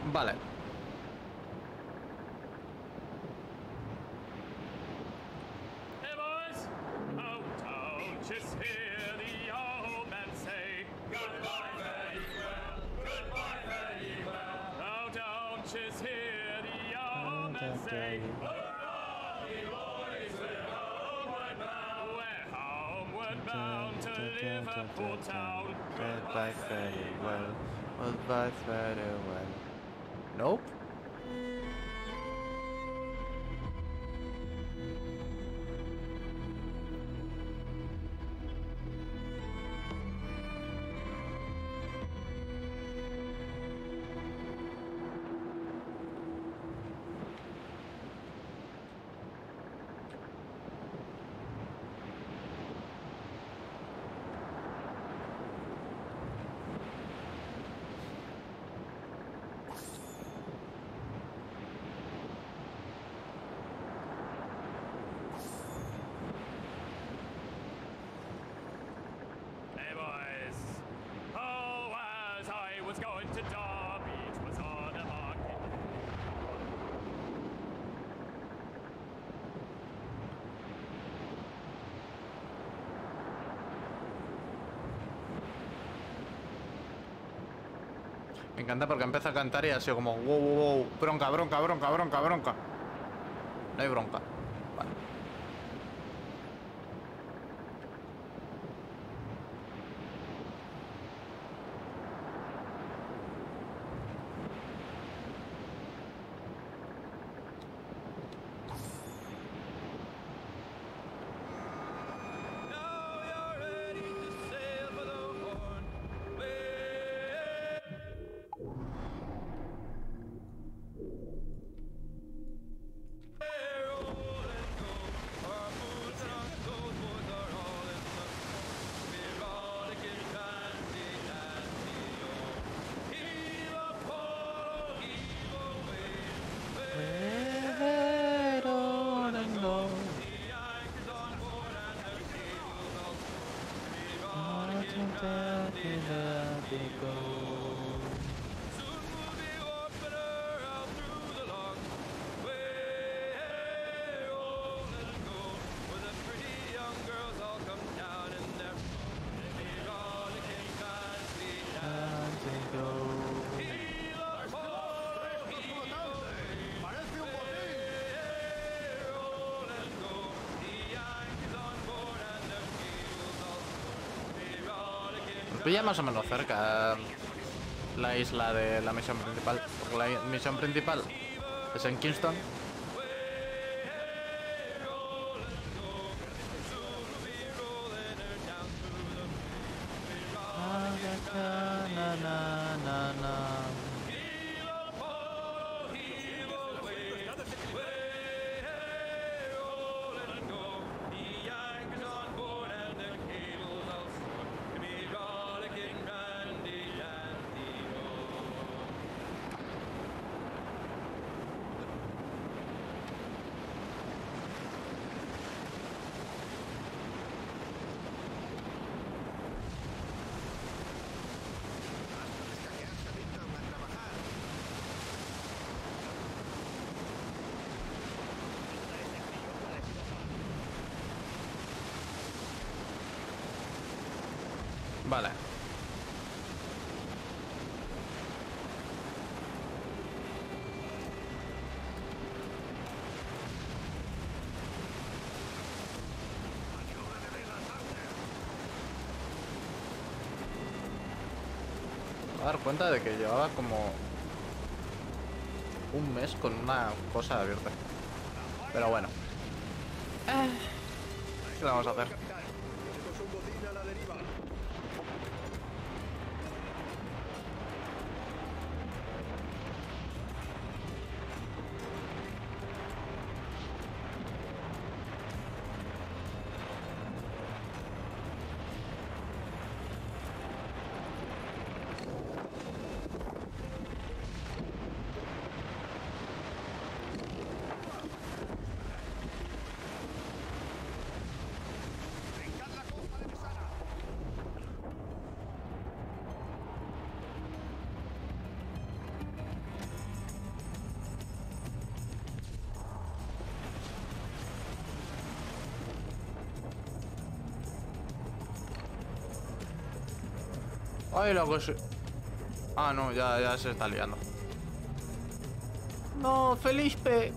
Vale. Hey boys! Oh, don't just hear the old man say goodbye, very well, goodbye, very well. Oh, don't just hear the old man say hurrah, you boys, we're homeward bound. We're homeward bound to Liverpool town. Goodbye, very well. Goodbye, very well. Nope. Hey boys! Oh, as I was going to Derby, it was on a market. Me encanta porque empieza a cantar y ha sido como wow, wow, wow. Bronca, bronca, bronca, bronca, bronca. No hay bronca. Vale. Now you're ready to sail for the Horn. Nos pilla más o menos cerca la isla de la misión principal. Porque la misión principal es en Kingston. Vale. Me voy a dar cuenta de que llevaba como un mes con una cosa abierta. Pero bueno. ¿Qué le vamos a hacer? Tenemos un botín a la deriva. Brincad la costa de Mesana. Ay, lo que se... Ah, no, ya se está liando. No, Felipe.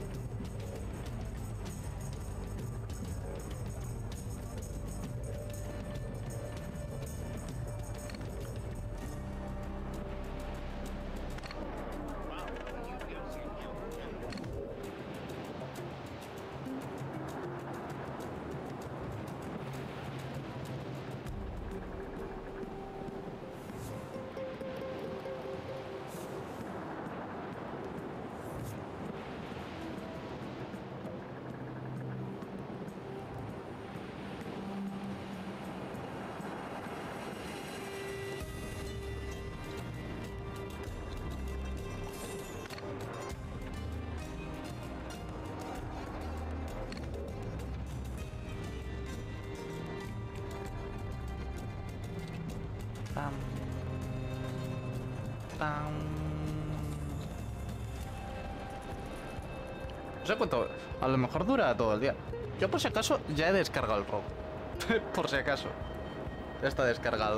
Pam. Pam. No sé cuánto. A lo mejor dura todo el día. Yo por si acaso ya he descargado el ROM. Por si acaso. Ya está descargado.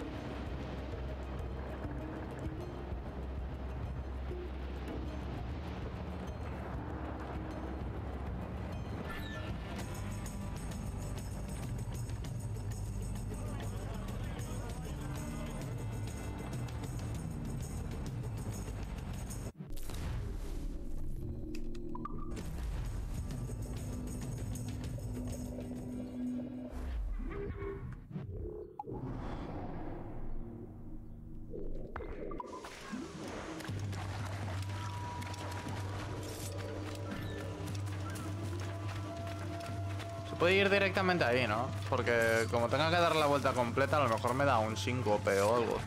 Puede ir directamente ahí, ¿no? Porque como tenga que dar la vuelta completa, a lo mejor me da un síncope o algo.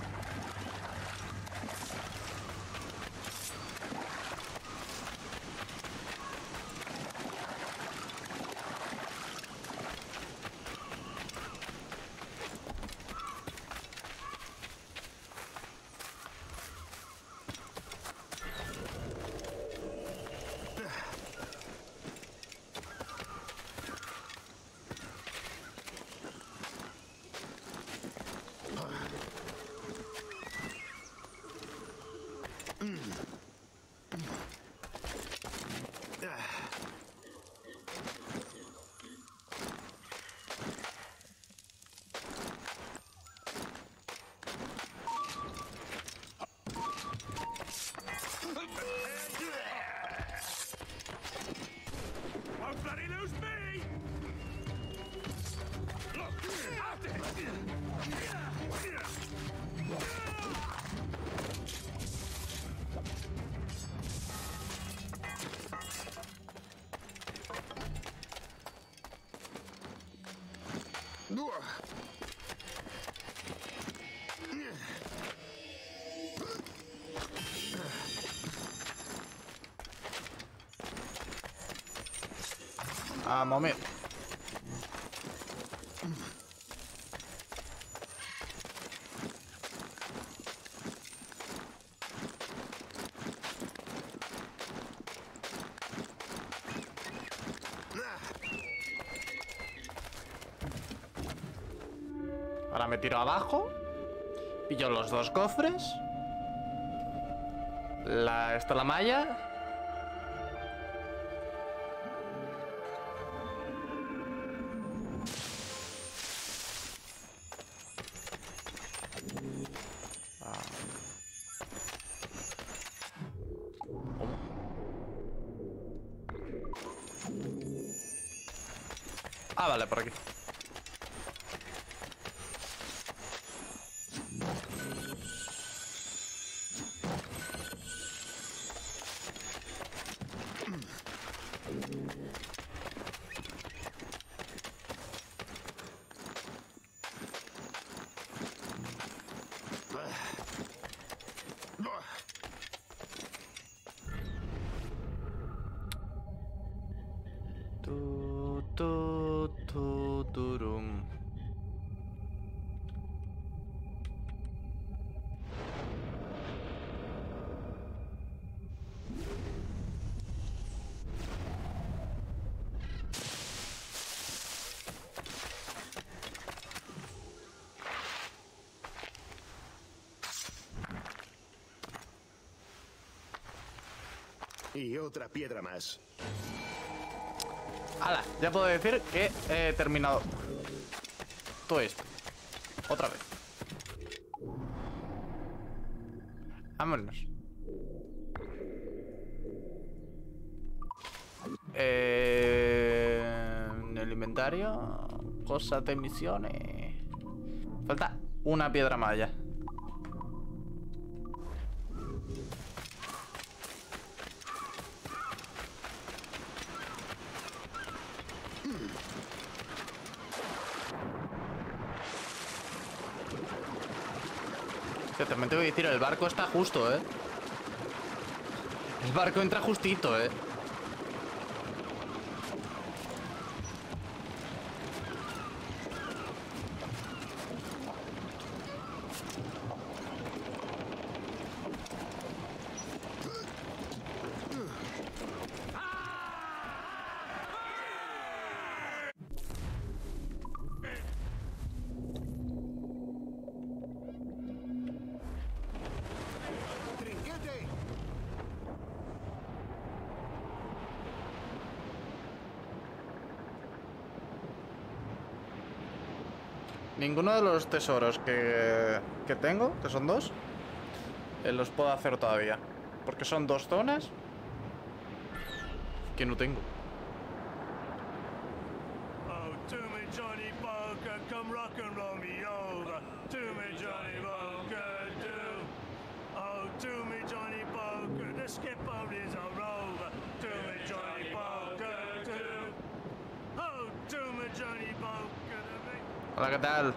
Won't bloody lose me! Look, out it! Ah, momento. Ahora me tiro abajo. Pillo los dos cofres. Esta la malla. Ah, vale, por aquí. Tu, tu, tu, Y otra piedra más. ¡Hala! Ya puedo decir que he terminado todo esto. Otra vez. Vámonos. En el inventario, cosas de misiones. Falta una piedra más ya. Que también te voy a decir, el barco está justo, ¿eh? El barco entra justito, ¿eh? ¡Trinquete! Ninguno de los tesoros que tengo, que son dos, los puedo hacer todavía. Porque son dos zonas que no tengo. Oh, to me, Johnny Poker, come rock and roll me over. To me, Johnny Poker, do. Oh, to me, Johnny Poker, the skipper is a rover. To me, Johnny Poker, do. Oh, to me, Johnny Poker, the big... Hola, ¿qué tal?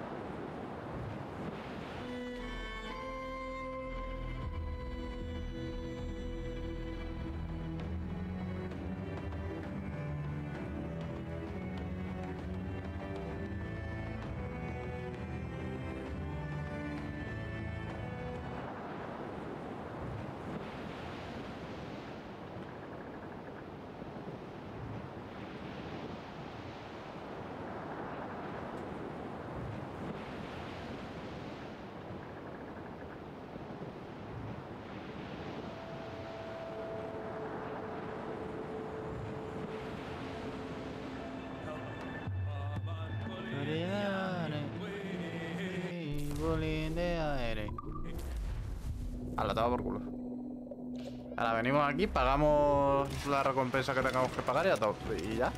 A la toma por culo. Ahora venimos aquí, pagamos la recompensa que tengamos que pagar y, y ya.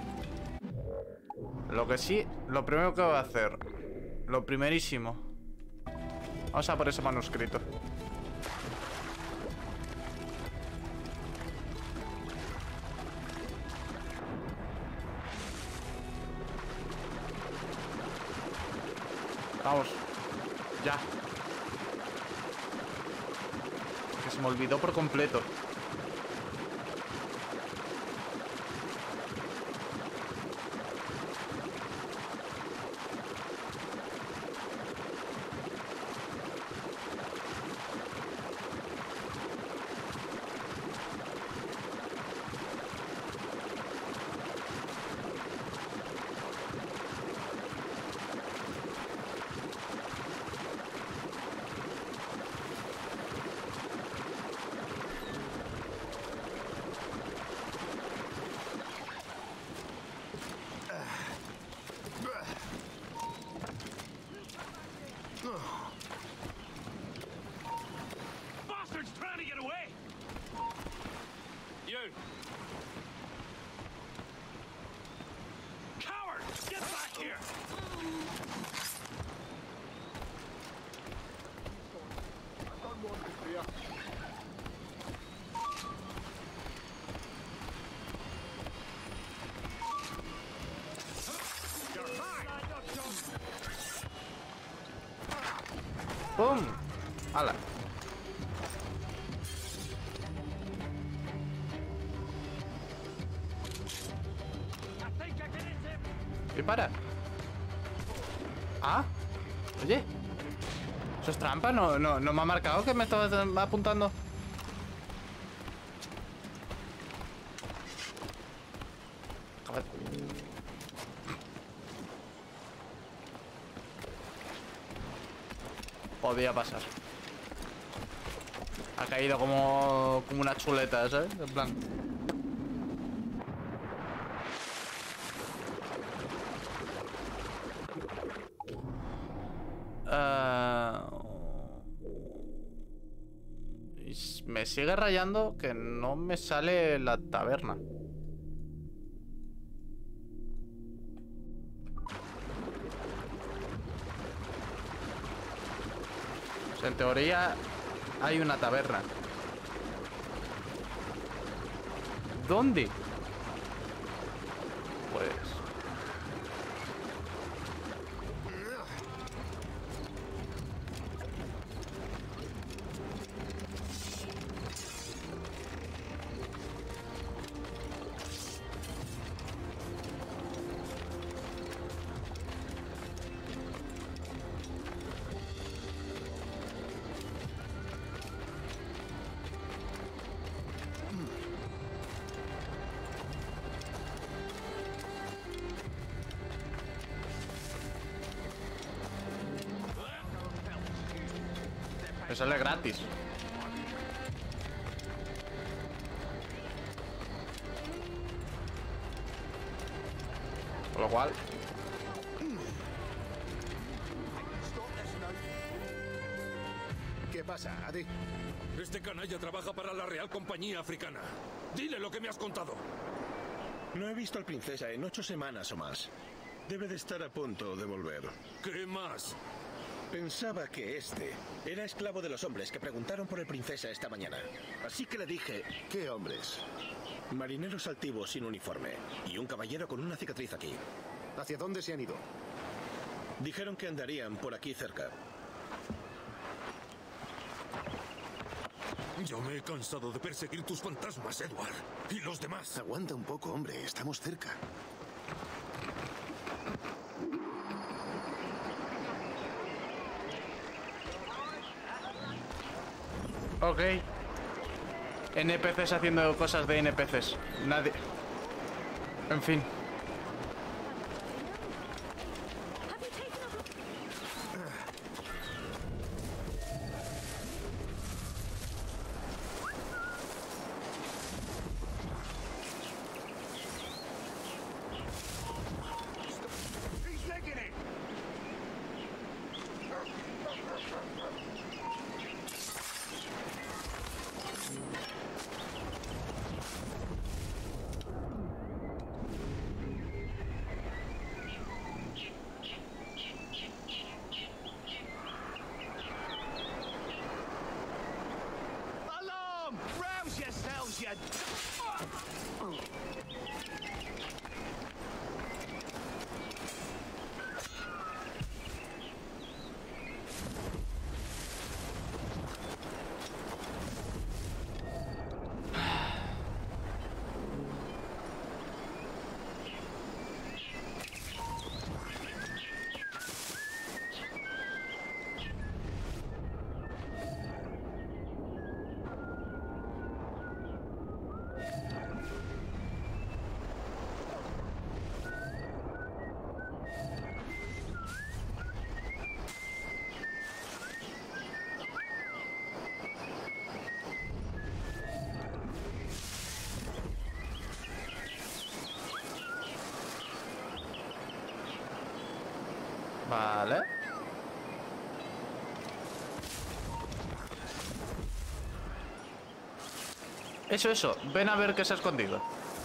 Lo que sí, lo primero que voy a hacer, lo primerísimo, vamos a por ese manuscrito. Vamos. Ya. Que se me olvidó por completo. Bastard's trying to get away! You! Coward! Get back here! I don't want this beer. ¡Pum! ¡Hala! ¿Y para? ¿Ah? Oye, ¿eso es trampa? No me ha marcado que me estaba apuntando. Joder. Podía pasar. Ha caído como una chuleta, ¿sabes? En plan. Me sigue rayando que no me sale la taberna. O sea, en teoría hay una taberna. ¿Dónde? Pues... me sale gratis. Con lo cual... ¿Qué pasa, Adi? Este canalla trabaja para la Real Compañía Africana. Dile lo que me has contado. No he visto al princesa en 8 semanas o más. Debe de estar a punto de volver. ¿Qué más? Pensaba que este era esclavo de los hombres que preguntaron por el princesa esta mañana. Así que le dije, ¿Qué hombres? marineros altivos sin uniforme y un caballero con una cicatriz aquí. ¿Hacia dónde se han ido? Dijeron que andarían por aquí cerca. Yo me he cansado de perseguir tus fantasmas, Edward. Y los demás. Aguanta un poco, hombre. Estamos cerca. Ok. NPCs haciendo cosas de NPCs. Nadie... En fin. He's licking it! Alarm! Rouse yourselves, you... Vale. Eso. Ven a ver qué se ha escondido.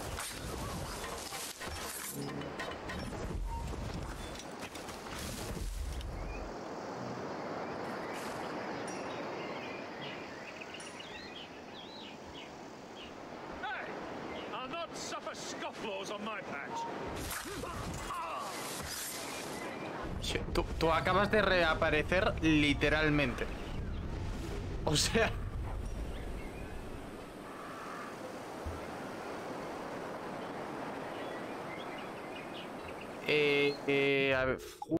Hey! I'll not suffer scofflaws on my patch. Sí, tú acabas de reaparecer literalmente. O sea... a ver...